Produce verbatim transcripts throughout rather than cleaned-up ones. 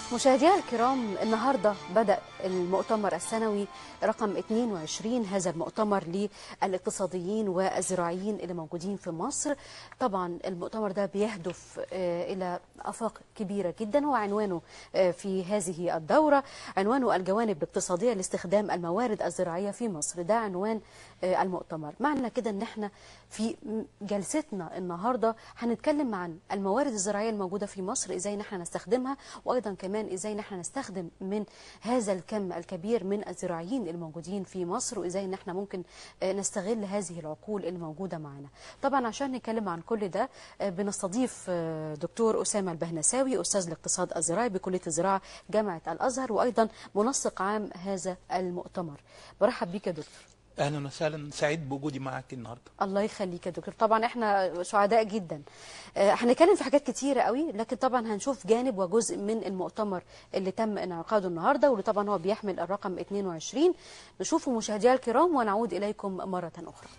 مشاهدينا الكرام، النهارده بدأ المؤتمر السنوي رقم اثنين وعشرين، هذا المؤتمر للاقتصاديين والزراعيين اللي موجودين في مصر. طبعا المؤتمر ده بيهدف إلى آفاق كبيرة جدا، وعنوانه في هذه الدورة عنوانه الجوانب الاقتصادية لاستخدام الموارد الزراعية في مصر. ده عنوان المؤتمر. معنى كده ان احنا في جلستنا النهارده هنتكلم عن الموارد الزراعيه الموجوده في مصر، ازاي نحن نستخدمها، وايضا كمان ازاي نحن نستخدم من هذا الكم الكبير من الزراعيين الموجودين في مصر، وازاي نحن ممكن نستغل هذه العقول الموجوده معنا. طبعا عشان نتكلم عن كل ده بنستضيف دكتور اسامه البهنساوي، استاذ الاقتصاد الزراعي بكليه الزراعه جامعه الازهر، وايضا منسق عام هذا المؤتمر. برحب بيك يا دكتور. اهلا وسهلا، سعيد بوجودي معك النهارده. الله يخليك يا دكتور. طبعا احنا سعداء جدا. هنتكلم في حاجات كتيره قوي، لكن طبعا هنشوف جانب وجزء من المؤتمر اللي تم انعقاده النهارده، واللي طبعا هو بيحمل الرقم اثنين وعشرين. نشوفه مشاهدينا الكرام ونعود اليكم مره اخرى.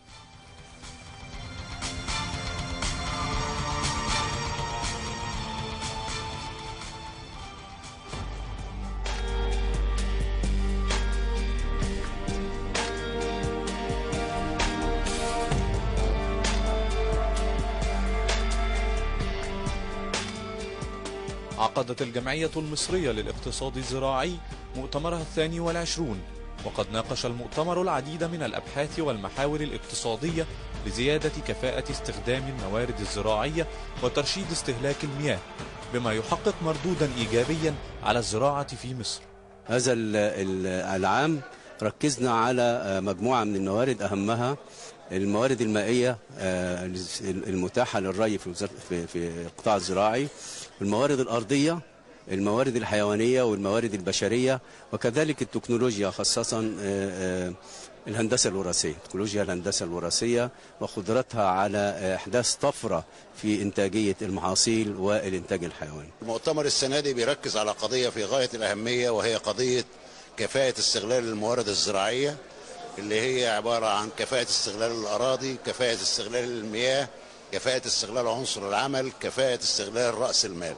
عقدت الجمعية المصرية للاقتصاد الزراعي مؤتمرها الثاني والعشرون، وقد ناقش المؤتمر العديد من الأبحاث والمحاور الاقتصادية لزيادة كفاءة استخدام الموارد الزراعية وترشيد استهلاك المياه، بما يحقق مردودا إيجابيا على الزراعة في مصر. هذا العام ركزنا على مجموعة من الموارد، أهمها الموارد المائية المتاحة للري في القطاع الزراعي، الموارد الأرضية، الموارد الحيوانية والموارد البشرية، وكذلك التكنولوجيا، خاصة الهندسة الوراثية، تكنولوجيا الهندسة الوراثية وقدرتها على إحداث طفرة في إنتاجية المحاصيل والإنتاج الحيواني. المؤتمر السنة دي بيركز على قضية في غاية الأهمية، وهي قضية كفاءة استغلال الموارد الزراعية، اللي هي عبارة عن كفاءة استغلال الأراضي، كفاءة استغلال المياه، كفاءة استغلال عنصر العمل، كفاءة استغلال رأس المال.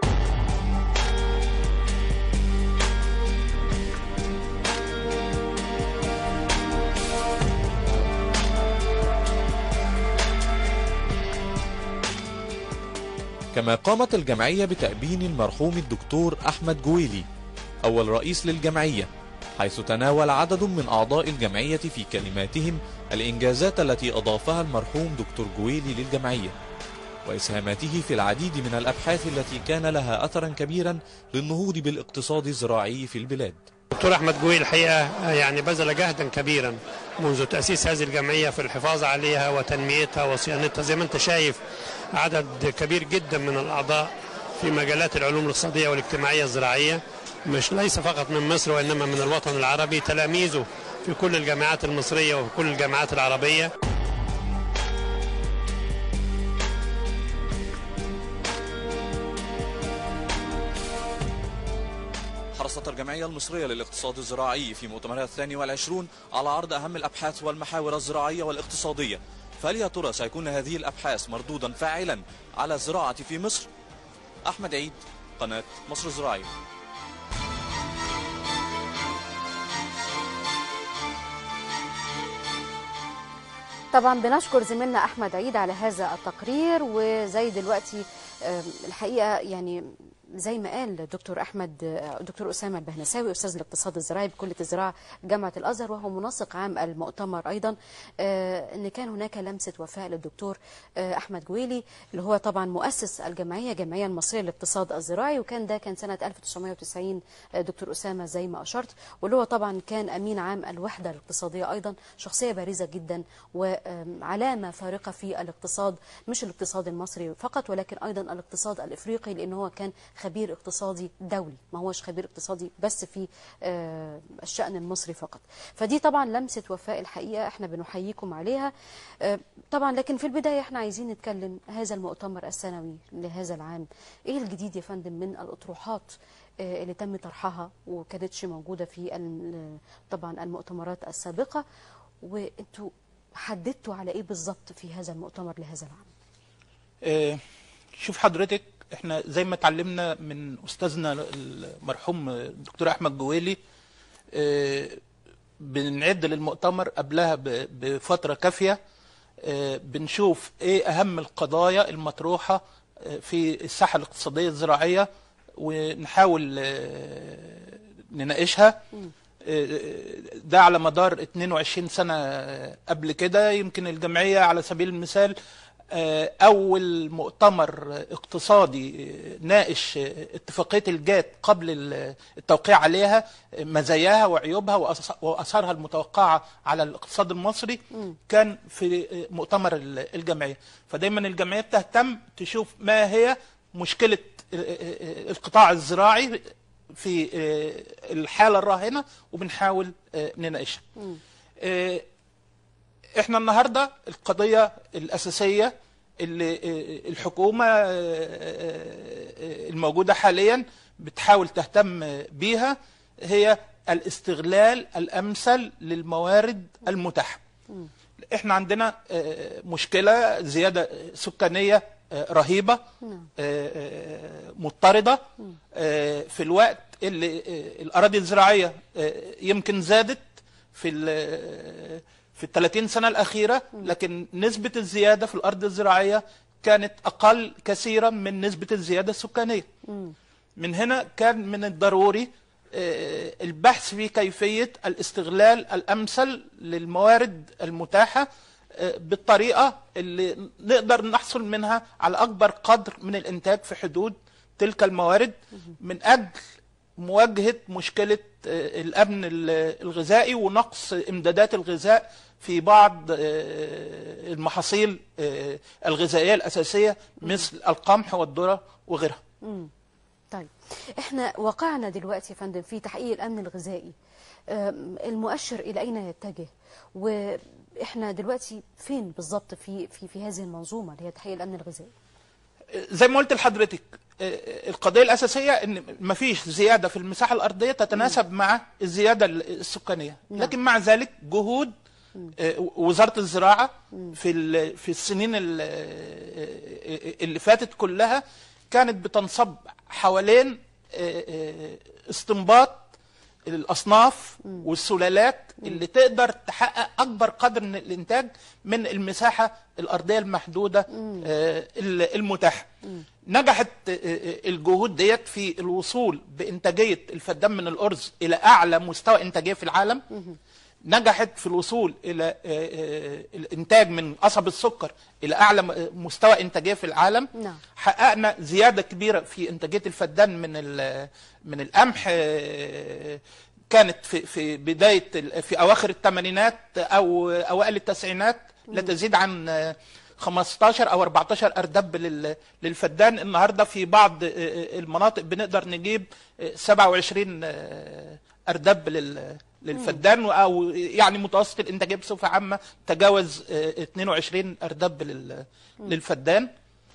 كما قامت الجمعية بتأبين المرحوم الدكتور أحمد جويلي أول رئيس للجمعية، حيث تناول عدد من أعضاء الجمعية في كلماتهم الإنجازات التي أضافها المرحوم دكتور جويلي للجمعية، وإسهاماته في العديد من الأبحاث التي كان لها أثرا كبيرا للنهوض بالاقتصاد الزراعي في البلاد. دكتور أحمد جويلي الحقيقة يعني بذل جهدا كبيرا منذ تأسيس هذه الجمعية في الحفاظ عليها وتنميتها وصيانتها. زي ما أنت شايف عدد كبير جدا من الأعضاء في مجالات العلوم الاقتصادية والاجتماعية الزراعية، مش ليس فقط من مصر وإنما من الوطن العربي، تلاميذه في كل الجامعات المصرية وفي كل الجامعات العربية. حرصت الجمعية المصرية للاقتصاد الزراعي في مؤتمرها الثاني والعشرون على عرض أهم الأبحاث والمحاور الزراعية والاقتصادية. فهل يا ترى سيكون هذه الأبحاث مردودا فاعلا على الزراعة في مصر؟ أحمد عيد، قناة مصر الزراعية. طبعا بنشكر زميلنا احمد عيد على هذا التقرير. وزي دلوقتي الحقيقه يعني زي ما قال دكتور احمد دكتور اسامه البهنساوي، استاذ الاقتصاد الزراعي بكليه الزراعه جامعه الازهر، وهو منسق عام المؤتمر ايضا، ان كان هناك لمسه وفاء للدكتور احمد جويلي، اللي هو طبعا مؤسس الجمعيه الجمعيه المصريه للاقتصاد الزراعي، وكان ده كان سنه ألف وتسعمائة وتسعين دكتور اسامه زي ما اشرت، واللي هو طبعا كان امين عام الوحده الاقتصاديه، ايضا شخصيه بارزه جدا وعلامه فارقه في الاقتصاد، مش الاقتصاد المصري فقط ولكن ايضا الاقتصاد الافريقي، لان هو كان خبير اقتصادي دولي، ما هوش خبير اقتصادي بس في الشأن المصري فقط. فدي طبعا لمسة وفاء الحقيقة احنا بنحييكم عليها طبعا. لكن في البداية احنا عايزين نتكلم هذا المؤتمر السنوي لهذا العام، ايه الجديد يا فندم من الأطروحات اللي تم طرحها وكانتش موجودة في طبعا المؤتمرات السابقة، وانتوا حددتوا على ايه بالظبط في هذا المؤتمر لهذا العام؟ اه شوف حضرتك، احنا زي ما اتعلمنا من استاذنا المرحوم الدكتور احمد جويلي، اه بنعد للمؤتمر قبلها بفتره كافيه، اه بنشوف ايه اهم القضايا المطروحه في الساحه الاقتصاديه الزراعيه ونحاول اه نناقشها. ده على مدار اتنين وعشرين سنة قبل كده. يمكن الجمعية على سبيل المثال أول مؤتمر اقتصادي ناقش اتفاقية الجات قبل التوقيع عليها، مزاياها وعيوبها وأثارها المتوقعة على الاقتصاد المصري، كان في مؤتمر الجمعية. فدايما الجمعية بتهتم تشوف ما هي مشكلة القطاع الزراعي في الحالة الراهنة وبنحاول نناقشها. احنا النهاردة القضية الأساسية اللي الحكومة الموجودة حاليا بتحاول تهتم بيها هي الاستغلال الأمثل للموارد المتاحة. احنا عندنا مشكلة زيادة سكانية رهيبة مضطردة في الوقت اللي الأراضي الزراعية يمكن زادت في في الثلاثين سنة الأخيرة، لكن نسبة الزيادة في الأرض الزراعية كانت أقل كثيرا من نسبة الزيادة السكانية. من هنا كان من الضروري البحث في كيفية الاستغلال الأمثل للموارد المتاحة بالطريقة اللي نقدر نحصل منها على أكبر قدر من الإنتاج في حدود تلك الموارد، من أجل مواجهة مشكلة الأمن الغذائي ونقص إمدادات الغذاء في بعض المحاصيل الغذائية الأساسية مثل القمح والذرة وغيرها. طيب احنا واقعنا دلوقتي يا فندم في تحقيق الأمن الغذائي، المؤشر إلى أين يتجه؟ وإحنا دلوقتي فين بالضبط في في في هذه المنظومة اللي هي تحقيق الأمن الغذائي؟ زي ما قلت لحضرتك، القضية الأساسية إن مفيش زيادة في المساحة الأرضية تتناسب مع الزيادة السكانية، لكن مع ذلك جهود وزارة الزراعة في في السنين اللي فاتت كلها كانت بتنصب حوالين استنباط الأصناف والسلالات اللي تقدر تحقق أكبر قدر من الإنتاج من المساحة الأرضية المحدودة المتاحة. نجحت الجهود ديت في الوصول بإنتاجية الفدان من الأرز إلى أعلى مستوى إنتاجية في العالم، نجحت في الوصول إلى الإنتاج من قصب السكر إلى أعلى مستوى إنتاجية في العالم. نعم. حققنا زيادة كبيرة في إنتاجية الفدان من من القمح، كانت في في بداية في أواخر الثمانينات أو أوائل التسعينات لا تزيد عن خمستاشر أو أربعتاشر أردب للفدان. النهاردة في بعض المناطق بنقدر نجيب سبعة وعشرين أردب للفدان، أو يعني متوسط الإنتاجية بصفة عامة تجاوز اتنين وعشرين أردب للفدان.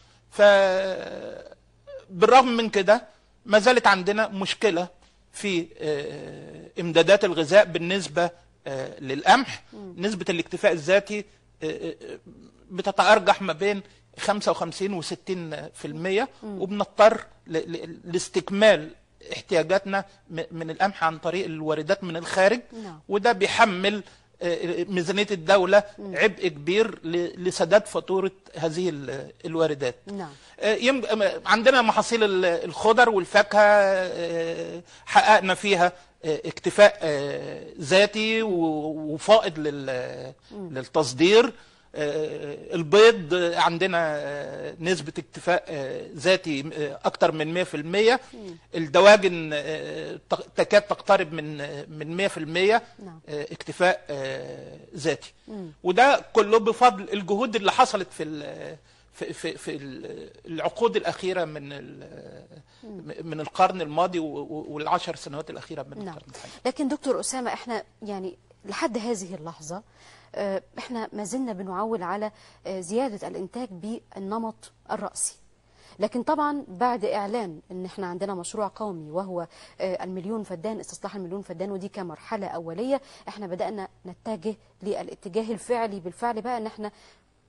فبالرغم من كده ما زالت عندنا مشكلة في إمدادات الغذاء بالنسبة للقمح. نسبة الاكتفاء الذاتي بتتأرجح ما بين خمسة وخمسين وستين في المية، وبنضطر لاستكمال احتياجاتنا من القمح عن طريق الواردات من الخارج. وده بيحمل ميزانية الدولة عبء كبير لسداد فاتورة هذه الواردات. نعم. عندنا محاصيل الخضر والفاكهة حققنا فيها اكتفاء ذاتي وفائض للتصدير. البيض عندنا نسبة اكتفاء ذاتي أكثر من مئة في المئة. الدواجن تكاد تقترب من من مئة في المئة اكتفاء ذاتي. وده كله بفضل الجهود اللي حصلت في في في, في العقود الأخيرة من من القرن الماضي والعشر سنوات الأخيرة من نعم. القرن الحالي. لكن دكتور أسامة، احنا يعني لحد هذه اللحظة احنا ما زلنا بنعول على زيادة الانتاج بالنمط الرأسي، لكن طبعا بعد اعلان ان احنا عندنا مشروع قومي وهو المليون فدان، استصلاح المليون فدان، ودي كمرحلة اولية احنا بدأنا نتجه للاتجاه الفعلي بالفعل بقى ان احنا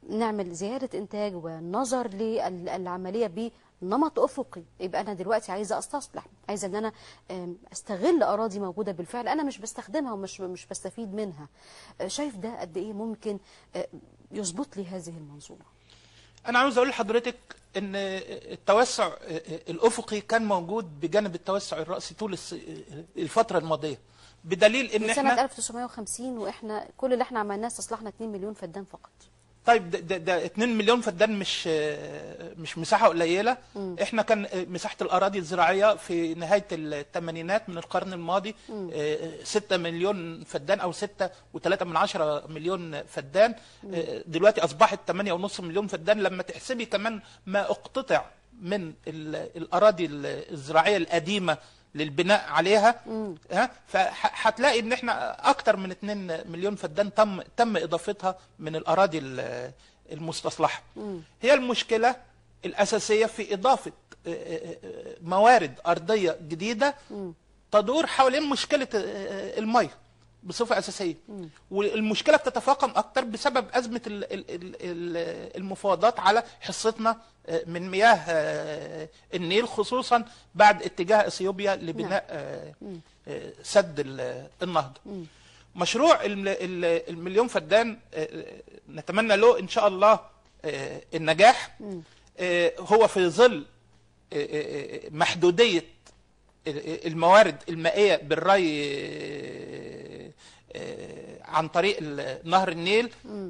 نعمل زياده انتاج ونظر للعمليه بنمط افقي. يبقى انا دلوقتي عايزه استصلح، عايزه ان انا استغل اراضي موجوده بالفعل انا مش بستخدمها ومش مش بستفيد منها. شايف ده قد ايه ممكن يظبط لي هذه المنظومه؟ انا عاوز اقول لحضرتك ان التوسع الافقي كان موجود بجانب التوسع الراسي طول الفتره الماضيه، بدليل ان من احنا سنه ألف وتسعمائة وخمسين واحنا كل اللي احنا عملناه استصلحنا اتنين مليون فدان فقط. طيب ده, ده, ده اتنين مليون فدان مش مش مساحه قليله. م. احنا كان مساحه الاراضي الزراعيه في نهايه الثمانينات من القرن الماضي ستة مليون فدان او ستة وثلاثة من عشرة مليون فدان. م. دلوقتي اصبحت ثمانية ونص مليون فدان. لما تحسبي كمان ما اقتطع من الاراضي الزراعيه القديمه للبناء عليها، ها فهتلاقي ان احنا اكتر من اتنين مليون فدان تم تم اضافتها من الاراضي المستصلحه. هي المشكله الاساسيه في اضافه موارد ارضيه جديده تدور حوالين مشكله الميه بصفه اساسيه. والمشكله بتتفاقم اكتر بسبب ازمه المفاوضات على حصتنا من مياه النيل، خصوصا بعد اتجاه اثيوبيا لبناء سد النهضه. مشروع المليون فدان نتمنى له ان شاء الله النجاح، هو في ظل محدوديه الموارد المائيه بالري عن طريق نهر النيل.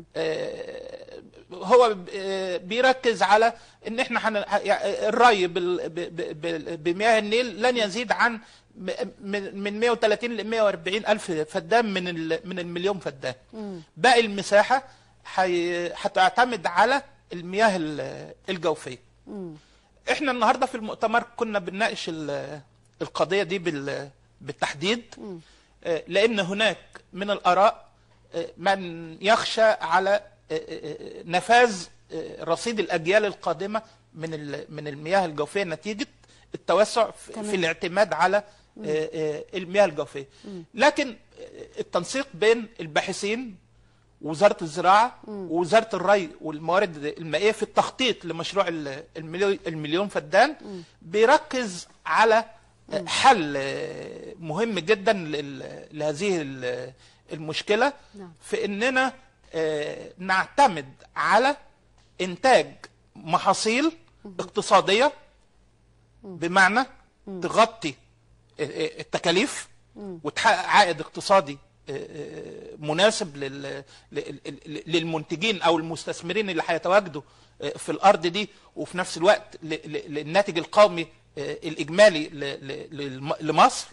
هو بيركز على ان احنا الري بمياه النيل لن يزيد عن من مئة وثلاثين ل مئة وأربعين الف فدان من من المليون فدان. باقي المساحه هتعتمد على المياه الجوفيه. احنا النهارده في المؤتمر كنا بنناقش القضيه دي بالتحديد، لان هناك من الاراء من يخشى على نفاذ رصيد الاجيال القادمه من من المياه الجوفيه نتيجه التوسع في الاعتماد على المياه الجوفيه. لكن التنسيق بين الباحثين ووزاره الزراعه ووزاره الري والموارد المائيه في التخطيط لمشروع المليون فدان بيركز على حل مهم جدا لهذه المشكله، في اننا نعتمد على انتاج محاصيل اقتصاديه، بمعنى تغطي التكاليف وتحقق عائد اقتصادي مناسب للمنتجين او المستثمرين اللي هيتواجدوا في الارض دي، وفي نفس الوقت للناتج القومي الاجمالي لمصر.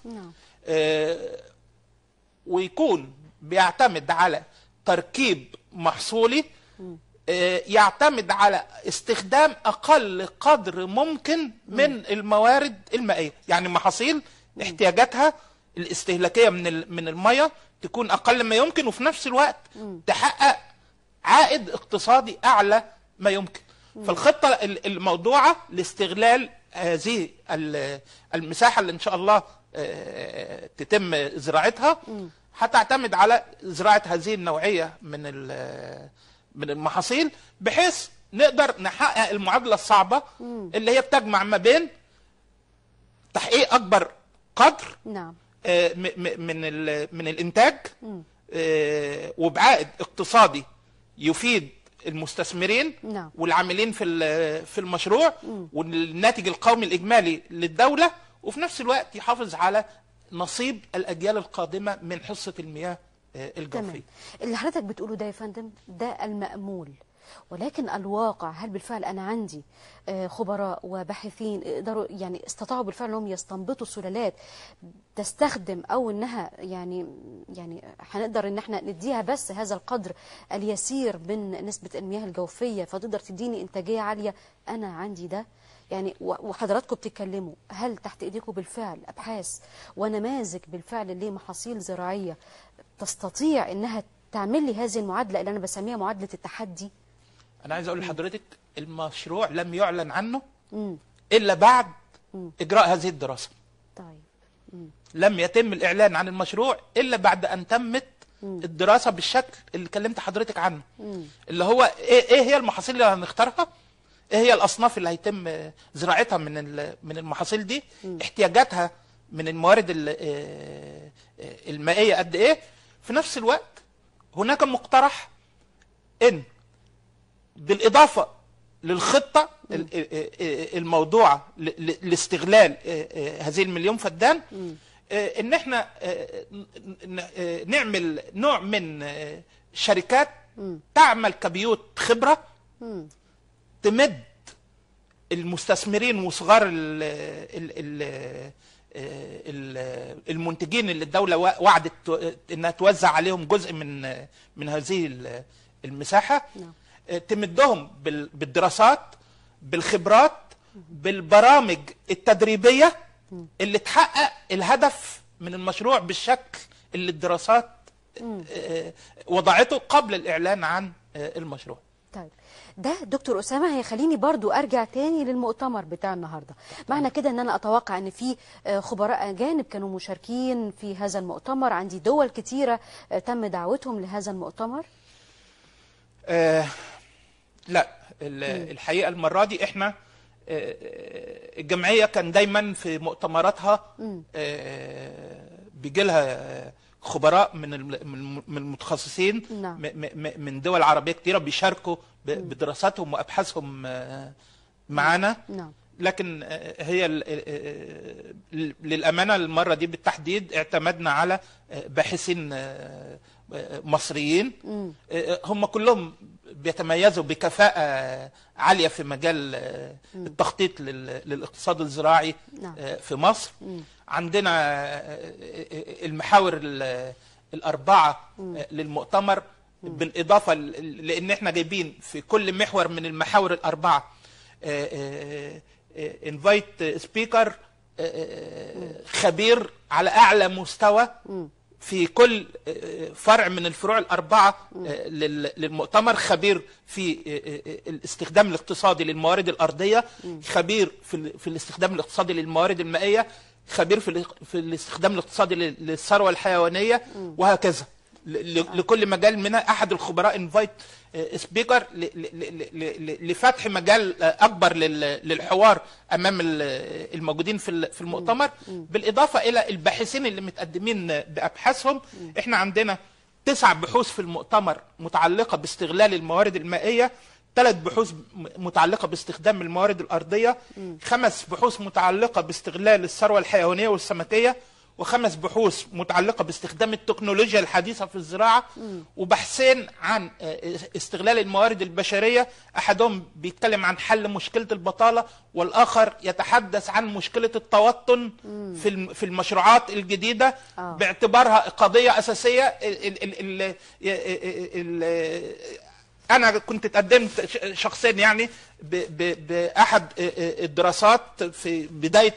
ويكون بيعتمد على تركيب محصولي يعتمد على استخدام اقل قدر ممكن من الموارد المائيه، يعني محاصيل احتياجاتها الاستهلاكيه من من الميه تكون اقل ما يمكن، وفي نفس الوقت تحقق عائد اقتصادي اعلى ما يمكن. فالخطه الموضوعه لاستغلال هذه المساحه اللي ان شاء الله تتم زراعتها هتعتمد على زراعه هذه النوعيه من من المحاصيل، بحيث نقدر نحقق المعادله الصعبه اللي هي بتجمع ما بين تحقيق اكبر قدر نعم من من الانتاج وبعائد اقتصادي يفيد المستثمرين نعم. والعاملين في في المشروع والناتج القومي الاجمالي للدوله، وفي نفس الوقت يحافظ على نصيب الاجيال القادمه من حصه المياه الجوفيه. تمام. اللي حضرتك بتقوله ده يا فندم ده المأمول، ولكن الواقع هل بالفعل انا عندي خبراء وباحثين يقدروا يعني استطاعوا بالفعل انهم يستنبطوا سلالات تستخدم او انها يعني يعني هنقدر ان احنا نديها بس هذا القدر اليسير من نسبه المياه الجوفيه فتقدر تديني انتاجيه عاليه؟ انا عندي ده يعني، وحضراتكم بتتكلموا هل تحت ايديكم بالفعل ابحاث ونماذج بالفعل لمحاصيل زراعيه تستطيع انها تعمل لي هذه المعادله اللي انا بسميها معادله التحدي؟ انا عايز اقول لحضرتك المشروع لم يعلن عنه مم. الا بعد مم. اجراء هذه الدراسه. طيب. مم. لم يتم الاعلان عن المشروع الا بعد ان تمت الدراسه بالشكل اللي كلمت حضرتك عنه، اللي هو ايه ايه هي المحاصيل اللي هنختارها، ايه هي الاصناف اللي هيتم زراعتها من من المحاصيل دي، احتياجاتها من الموارد المائيه قد ايه. في نفس الوقت هناك مقترح ان بالاضافه للخطه الموضوعه لاستغلال هذه المليون فدان، ان احنا نعمل نوع من شركات تعمل كبيوت خبره تمد المستثمرين وصغار ال ال المنتجين اللي الدوله وعدت انها توزع عليهم جزء من من هذه المساحه، تمدهم بالدراسات، بالخبرات، بالبرامج التدريبيه اللي تحقق الهدف من المشروع بالشكل اللي الدراسات وضعته قبل الاعلان عن المشروع. طيب ده دكتور أسامة هيخليني برضو أرجع تاني للمؤتمر بتاع النهاردة. معنى كده أن أنا أتوقع أن في خبراء أجانب كانوا مشاركين في هذا المؤتمر، عندي دول كتيرة تم دعوتهم لهذا المؤتمر؟ آه لا الحقيقة المرة دي إحنا آه الجمعية كان دايما في مؤتمراتها آه بيجي لها خبراء من من المتخصصين نعم. من دول عربية كتيرة بيشاركوا بدراساتهم وأبحاثهم معانا. نعم. لكن هي للأمانة المرة دي بالتحديد اعتمدنا على باحثين مصريين هم كلهم بيتميزوا بكفاءة عالية في مجال التخطيط للاقتصاد الزراعي في مصر. عندنا المحاور الأربعة للمؤتمر، بالإضافة لأن احنا جايبين في كل محور من المحاور الأربعة انفايت سبيكر خبير على أعلى مستوى في كل فرع من الفروع الأربعة للمؤتمر، خبير في الاستخدام الاقتصادي للموارد الأرضية، خبير في الاستخدام الاقتصادي للموارد المائية، خبير في في الاستخدام الاقتصادي للثروة الحيوانية، وهكذا لكل مجال منها أحد الخبراء انفايت سبيكر لفتح مجال أكبر للحوار أمام الموجودين في المؤتمر، بالإضافة إلى الباحثين اللي متقدمين بأبحاثهم. إحنا عندنا تسع بحوث في المؤتمر متعلقة باستغلال الموارد المائية، ثلاث بحوث متعلقة باستخدام الموارد الأرضية، خمس بحوث متعلقة باستغلال الثروة الحيوانية والسمكية، وخمس بحوث متعلقة باستخدام التكنولوجيا الحديثة في الزراعة، وبحثين عن استغلال الموارد البشرية، أحدهم بيتكلم عن حل مشكلة البطالة، والآخر يتحدث عن مشكلة التوطن في المشروعات الجديدة باعتبارها قضية أساسية. ال ال ال ال أنا كنت تقدمت شخصيا يعني بأحد الدراسات في بداية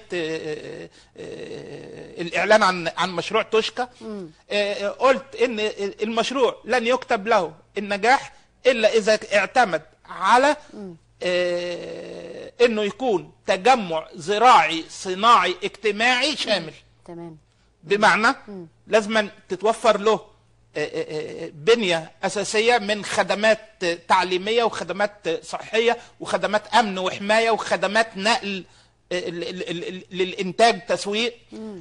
الإعلان عن عن مشروع توشكا، قلت إن المشروع لن يكتب له النجاح إلا إذا اعتمد على إنه يكون تجمع زراعي صناعي اجتماعي شامل. تمام. بمعنى لازم تتوفر له بنية أساسية من خدمات تعليمية وخدمات صحية وخدمات أمن وحماية وخدمات نقل للإنتاج تسويق،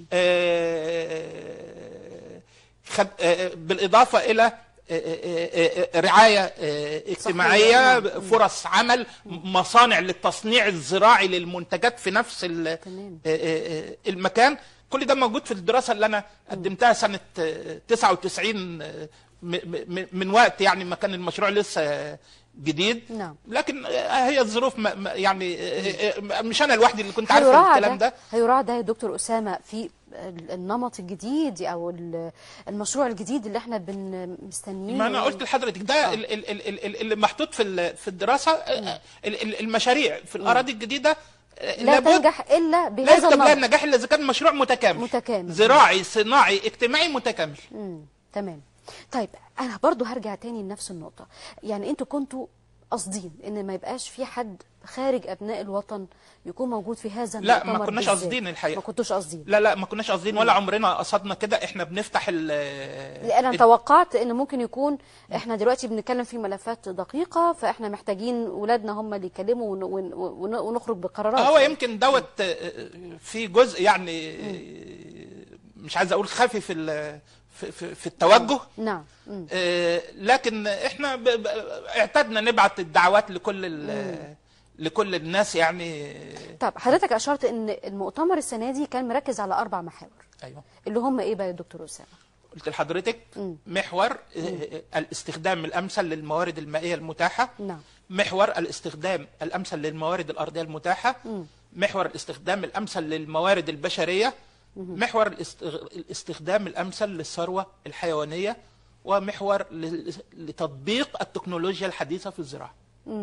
بالإضافة إلى رعاية اجتماعية، فرص عمل، مصانع للتصنيع الزراعي للمنتجات في نفس المكان. كل ده موجود في الدراسة اللي أنا قدمتها سنة تسعة وتسعين من وقت يعني ما كان المشروع لسه جديد. نعم. لكن هي الظروف يعني مش أنا لوحدي اللي كنت عارف الكلام ده. هيراعى ده يا دكتور أسامة في النمط الجديد أو المشروع الجديد اللي احنا بنستنيه؟ ما أنا قلت لحضرتك ده آه. اللي محطوط في في الدراسة، المشاريع في الأراضي الجديدة لا تنجح الا بهذا النمط، لا يكتب لها النجاح الا اذا كان مشروع متكامل متكامل زراعي صناعي اجتماعي متكامل. امم تمام. طيب انا برضو هرجع تاني لنفس النقطه، يعني انتوا كنتوا قاصدين ان ما يبقاش في حد خارج ابناء الوطن يكون موجود في هذا لا المؤتمر ما كناش بالذات؟ قاصدين الحقيقه. ما كنتوش قاصدين؟ لا لا ما كناش قاصدين ولا عمرنا قصدنا كده. احنا بنفتح ال لان انا توقعت ان ممكن يكون احنا دلوقتي بنتكلم في ملفات دقيقه، فاحنا محتاجين ولادنا هم اللي يكلموا ون- ون- ون- ونخرج بقرارات. هو يمكن دوت في جزء يعني مش عايز اقول خفي في ال- في, في, في التوجه. نعم. مم. آه، لكن احنا ب- ب- اعتدنا نبعت الدعوات لكل ال- لكل الناس يعني. طب حضرتك اشرت ان المؤتمر السنه دي كان مركز على اربع محاور، ايوه اللي هم ايه بقى يا دكتور اسامه؟ قلت لحضرتك محور آه، الاستخدام الامثل للموارد المائيه المتاحه. نعم. محور الاستخدام الامثل للموارد الارضيه المتاحه. محور الاستخدام الامثل للموارد البشريه. محور الاست- الاستخدام الامثل للثروه الحيوانيه. ومحور ل- لتطبيق التكنولوجيا الحديثه في الزراعه.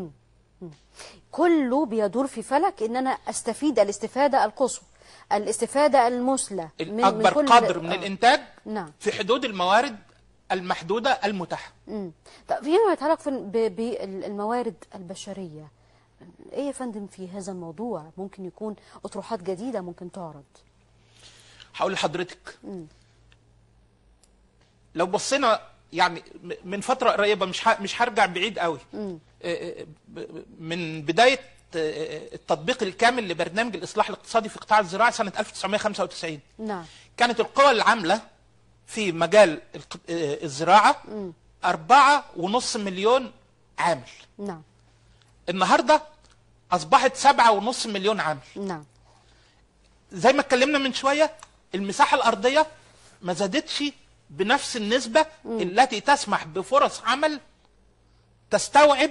كله بيدور في فلك ان انا استفيد الاستفاده القصوى، الاستفاده المثلى من اكبر كل قدر من آه. الانتاج نعم. في حدود الموارد المحدوده المتاحه. مم. طب فيما يتعلق في- ب- بالموارد البشريه، ايه يا فندم في هذا الموضوع؟ ممكن يكون اطروحات جديده ممكن تعرض. هقول لحضرتك لو بصينا يعني م- من فتره قريبه مش ه- مش هرجع بعيد قوي. آه، آه، ب- من بدايه آه، التطبيق الكامل لبرنامج الاصلاح الاقتصادي في قطاع الزراعه سنه ألف وتسعمائة وخمسة وتسعين. نعم. كانت القوى العامله في مجال الق- آه، الزراعه أربعة ونص مليون عامل. نعم. النهارده اصبحت سبعة ونص مليون عامل. نعم. زي ما اتكلمنا من شويه المساحه الارضيه ما زادتش بنفس النسبه التي تسمح بفرص عمل تستوعب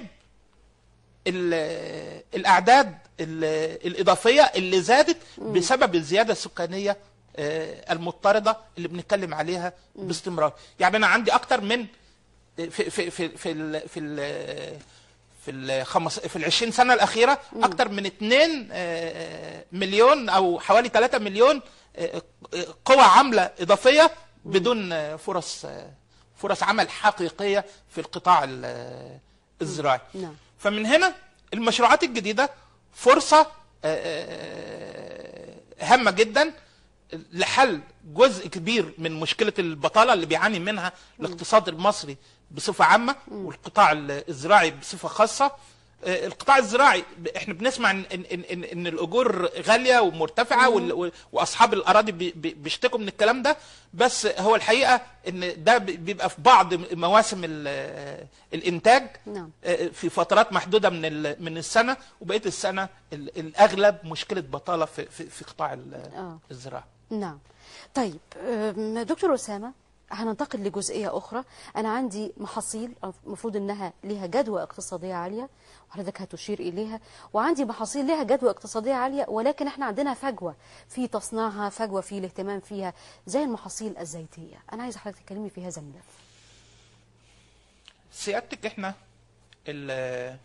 ال- الاعداد ال- الاضافيه اللي زادت بسبب الزياده السكانيه آه، المضطرده اللي بنتكلم عليها باستمرار. يعني انا عندي اكتر من في في في في ال في ال في ال خمس في ال عشرين سنه الاخيره اكتر من اتنين آه، مليون او حوالي ثلاثة مليون آه، قوى عامله اضافيه بدون آه، فرص آه، فرص عمل حقيقيه في القطاع ال- الزراعي. نعم. فمن هنا المشروعات الجديده فرصه آه، آه، هامه جدا لحل جزء كبير من مشكله البطاله اللي بيعاني منها الاقتصاد المصري بصفه عامه والقطاع الزراعي بصفه خاصه. آه، القطاع الزراعي ب- احنا بنسمع ان ان ان, إن, إن الاجور غاليه ومرتفعه وال- واصحاب الاراضي بي- بي- بيشتكوا من الكلام ده، بس هو الحقيقه ان ده بي- بيبقى في بعض مواسم ال- الانتاج نعم. آه، في فترات محدوده من ال- من السنه، وبقيه السنه ال- الاغلب مشكله بطاله في في, في قطاع ال- آه. الزراعه. نعم. طيب أم، دكتور أسامة، هننتقل لجزئية أخرى. أنا عندي محاصيل المفروض أنها لها جدوى اقتصادية عالية وحضرتك هتشير إليها، وعندي محاصيل لها جدوى اقتصادية عالية ولكن احنا عندنا فجوة في تصنيعها، فجوة في الاهتمام فيها، زي المحاصيل الزيتية. أنا عايز حضرتك تكلمي في هذا الملف. سيادتك احنا ال-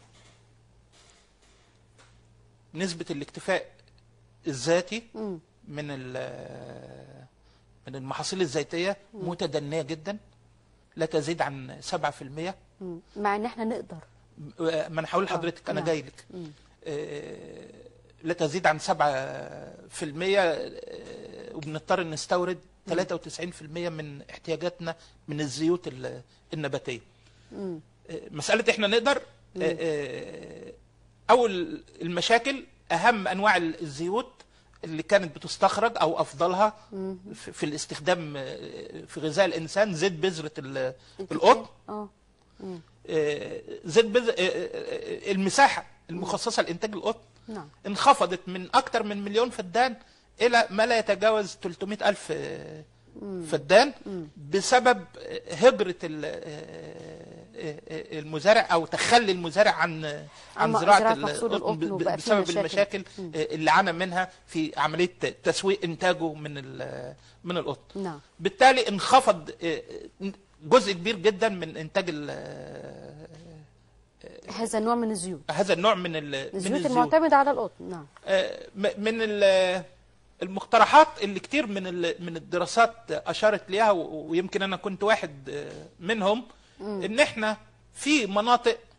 نسبة الاكتفاء الذاتي من ال- من المحاصيل الزيتية متدنية جدا، لا تزيد عن سبعة في المية. مم. مع أن احنا نقدر. ما انا هقول لحضرتك انا نعم. جاي لك. آه، لا تزيد عن سبعة في المية، آه، وبنضطر نستورد ثلاثة وتسعين في المية من احتياجاتنا من الزيوت ال- النباتية. آه، مسألة احنا نقدر آه، آه، أول المشاكل أهم أنواع الزيوت اللي كانت بتستخرج أو أفضلها في في الاستخدام آه، في غذاء الإنسان زيت بذرة ال- القطن. اه. آه، زيت بذ... آه، آه، المساحة المخصصة لإنتاج القطن نعم. انخفضت من أكثر من مليون فدان إلى ما لا يتجاوز ثلاثمائة ألف آه، فدان بسبب آه، هجرة ال- آه، آه، المزارع أو تخلي المزارع عن عن أما زراعة زراعة محصول القطن القطن ب- وبقى فيه بسبب مشاكل. المشاكل آه، اللي عانى منها في عملية تسويق إنتاجه من ال- من القطن. نعم. بالتالي انخفض آه، جزء كبير جدا من انتاج ال- هذا النوع من الزيوت، هذا النوع من ال- من الزيوت الزيوت. المعتمدة على القطن. نعم. آه، م- من ال- المقترحات اللي كتير من ال- من الدراسات اشارت ليها، و- ويمكن انا كنت واحد آه، منهم، ان احنا في مناطق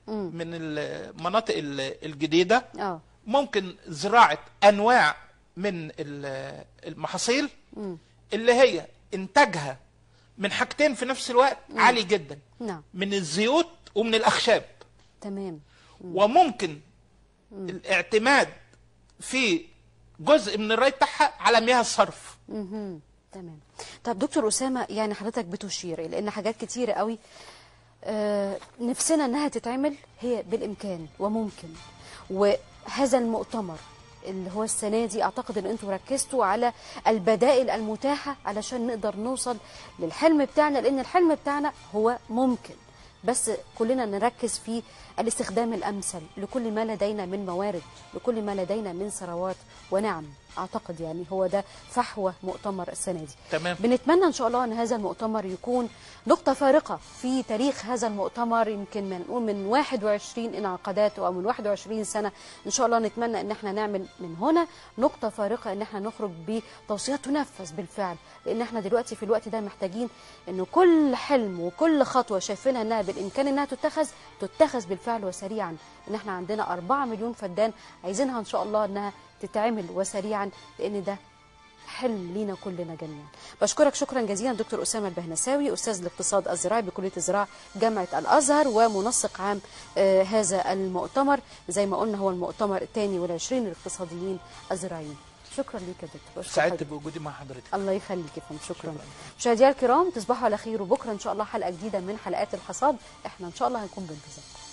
من المناطق الجديده اه ممكن زراعه انواع من ال- المحاصيل مم. اللي هي انتاجها من حاجتين في نفس الوقت عالي جدا، نعم من الزيوت ومن الاخشاب. تمام. وممكن الاعتماد في جزء من الري بتاعها على مياه الصرف. مهم. تمام. طب دكتور أسامة، يعني حضرتك بتشير إلى أن حاجات كتيرة قوي آه نفسنا أنها تتعمل، هي بالإمكان وممكن. وهذا المؤتمر اللي هو السنة دي أعتقد أن أنتم ركزتوا على البدائل المتاحة علشان نقدر نوصل للحلم بتاعنا، لأن الحلم بتاعنا هو ممكن، بس كلنا نركز في الاستخدام الأمثل لكل ما لدينا من موارد، لكل ما لدينا من ثروات ونعم. أعتقد يعني هو ده فحوى مؤتمر السنة دي. تمام. بنتمنى إن شاء الله أن هذا المؤتمر يكون نقطة فارقة في تاريخ هذا المؤتمر، يمكن من نقول من واحد وعشرين انعقادات أو من واحد وعشرين سنة إن شاء الله نتمنى أن احنا نعمل من هنا نقطة فارقة، أن احنا نخرج بتوصيات تنفذ بالفعل، لأن احنا دلوقتي في الوقت ده محتاجين أنه كل حلم وكل خطوة شايفينها أنها بالإمكان أنها تتخذ تتخذ بالفعل وسريعا. إن احنا عندنا أربعة مليون فدان عايزينها إن شاء الله أنها تتعمل وسريعا، لأن ده حلم لينا كلنا جميعا. بشكرك شكرا جزيلا دكتور أسامة البهنساوي، أستاذ الاقتصاد الزراعي بكلية الزراعة جامعة الأزهر ومنسق عام آه هذا المؤتمر. زي ما قلنا هو المؤتمر الثاني والعشرين للاقتصاديين الزراعيين. شكرا ليك يا دكتور. سعدت بوجودي مع حضرتك. الله يخليك يا فندم. شكرا. مشاهدينا الكرام تصبحوا على خير، وبكره ان شاء الله حلقه جديده من حلقات الحصاد، احنا ان شاء الله هنكون بانتظاركم.